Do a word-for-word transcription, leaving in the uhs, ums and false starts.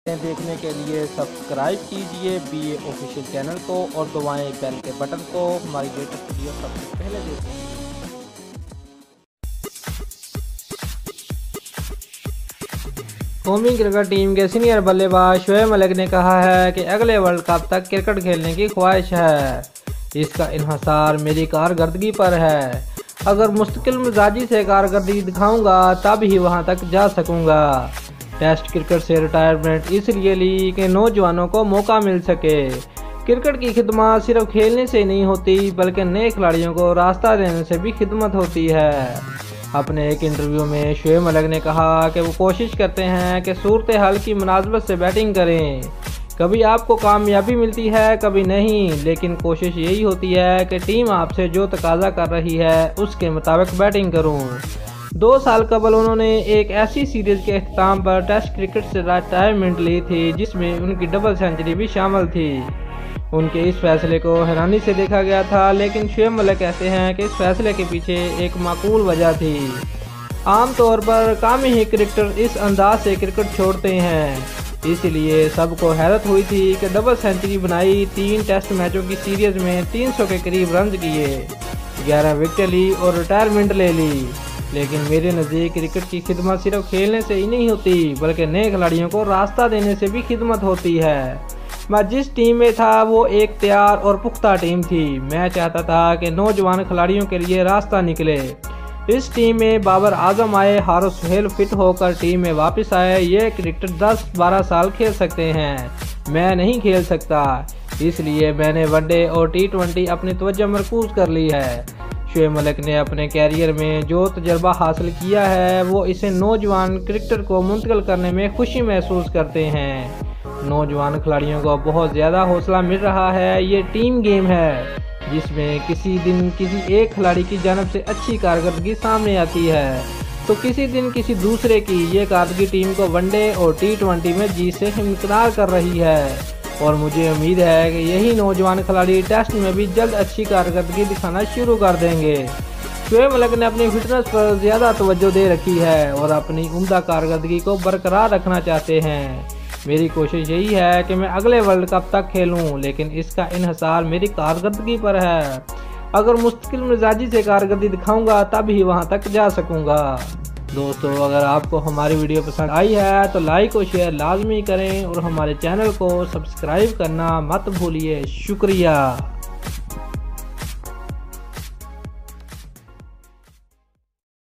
देखने के लिए सब्सक्राइब कीजिए बी ए ऑफिशियल चैनल को और दबाएं बेल के बटन को हमारी लेटेस्ट वीडियो सबसे पहले देखें। कौमी क्रिकेट टीम के सीनियर बल्लेबाज शोएब मलिक ने कहा है कि अगले वर्ल्ड कप तक क्रिकेट खेलने की ख्वाहिश है। इसका इन्हिसार मेरी कारकर्दगी पर है। अगर मुस्तकिल मिजाजी से कारकर्दगी दिखाऊंगा तब ही वहां तक जा सकूंगा। टेस्ट क्रिकेट से रिटायरमेंट इसलिए ली कि नौजवानों को मौका मिल सके। क्रिकेट की खिदमत सिर्फ खेलने से नहीं होती बल्कि नए खिलाड़ियों को रास्ता देने से भी खिदमत होती है। अपने एक इंटरव्यू में शोएब मलिक ने कहा कि वो कोशिश करते हैं कि सूरत हाल की मुनासबत से बैटिंग करें। कभी आपको कामयाबी मिलती है कभी नहीं, लेकिन कोशिश यही होती है कि टीम आपसे जो तकाजा कर रही है उसके मुताबिक बैटिंग करूं। दो साल कबल उन्होंने एक ऐसी सीरीज के अख्ताम पर टेस्ट क्रिकेट से रिटायरमेंट ली थी जिसमें उनकी डबल सेंचुरी भी शामिल थी। उनके इस फैसले को हैरानी से देखा गया था, लेकिन शोएब मलिक कहते हैं कि इस फैसले के पीछे एक माकूल वजह थी। आमतौर पर कम ही क्रिकेटर इस अंदाज से क्रिकेट छोड़ते हैं, इसलिए सबको हैरत हुई थी कि डबल सेंचुरी बनाई, तीन टेस्ट मैचों की सीरीज में तीन सौ के करीब रन किए, ग्यारह विकेट ली और रिटायरमेंट ले ली। लेकिन मेरे नज़दीक क्रिकेट की खिदमत सिर्फ खेलने से ही नहीं होती बल्कि नए खिलाड़ियों को रास्ता देने से भी खिदमत होती है। मैं जिस टीम में था वो एक तैयार और पुख्ता टीम थी। मैं चाहता था कि नौजवान खिलाड़ियों के लिए रास्ता निकले। इस टीम में बाबर आजम आए, हारिस सोहेल फिट होकर टीम में वापस आए। ये क्रिकेटर दस बारह साल खेल सकते हैं, मैं नहीं खेल सकता, इसलिए मैंने वनडे और टी ट्वेंटी अपनी तवज्जो मरकूज कर ली है। शोएब मलिक ने अपने कैरियर में जो तजर्बा हासिल किया है वो इसे नौजवान क्रिकेटर को मुंतकिल करने में खुशी महसूस करते हैं। नौजवान खिलाड़ियों को बहुत ज़्यादा हौसला मिल रहा है। ये टीम गेम है जिसमें किसी दिन किसी एक खिलाड़ी की जानिब से अच्छी कारकर्दगी सामने आती है तो किसी दिन किसी दूसरे की। ये कारकर्दगी टीम को वनडे और टी ट्वेंटी में जीत से हमकिनार कर रही है और मुझे उम्मीद है कि यही नौजवान खिलाड़ी टेस्ट में भी जल्द अच्छी कारकर्दगी दिखाना शुरू कर देंगे। शोएब मलिक ने अपनी फिटनेस पर ज़्यादा तवज्जो दे रखी है और अपनी उम्दा कारकर्दगी को बरकरार रखना चाहते हैं। मेरी कोशिश यही है कि मैं अगले वर्ल्ड कप तक खेलूं, लेकिन इसका इन्हिसार मेरी कारकर्दगी पर है। अगर मुस्तकिल मिजाजी से कारकर्दगी दिखाऊंगा तब ही वहां तक जा सकूंगा। दोस्तों, अगर आपको हमारी वीडियो पसंद आई है तो लाइक और शेयर लाजमी करें और हमारे चैनल को सब्सक्राइब करना मत भूलिए। शुक्रिया।